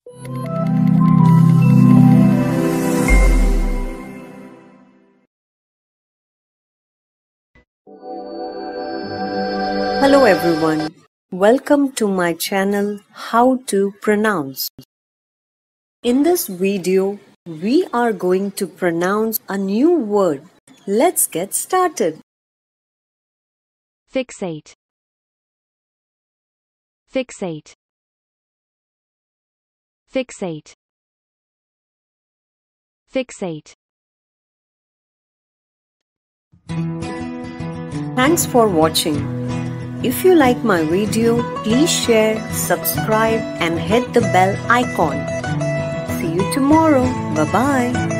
Hello everyone, welcome to my channel How to Pronounce. In this video, we are going to pronounce a new word. Let's get started. Fixate. Fixate. Fixate. Fixate. Thanks for watching. If you like my video, please share, subscribe and hit the bell icon. See you tomorrow. Bye-bye.